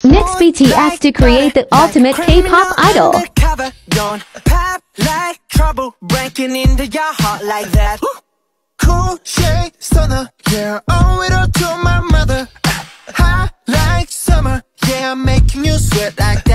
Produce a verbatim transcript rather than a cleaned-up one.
Next, B T S to create the ultimate K-pop idol. Don't pop like trouble breaking into your heart like that. Cool shade stunner, yeah, owe it all to my mother. Hot like summer, yeah, I'm making you sweat like